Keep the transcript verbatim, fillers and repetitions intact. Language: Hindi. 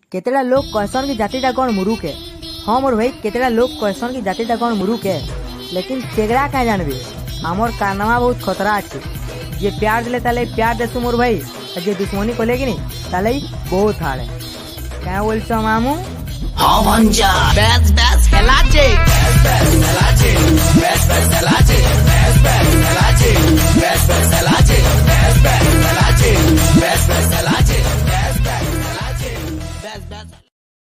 केतेड़ा लोग कहसन की जातिटा कौन मुरुक है। हाँ मोर भाई केतेड़ा लोग कहसन की जातिटा कौन मुरुक है, लेकिन तेगड़ा क्या जानबे हमर कारनामा बहुत खतरा अच्छे। जे प्यार दिले ताले प्यार देसु मोर भाई, और जे दुश्मनी को लेगी नहीं ताले बहुत हाड़ है। क्या बोलছো मामू? हाँ भंजा बेस बेस हेलाचे बेस बेस हेलाचे बेस बेस हेलाचे बेस बेस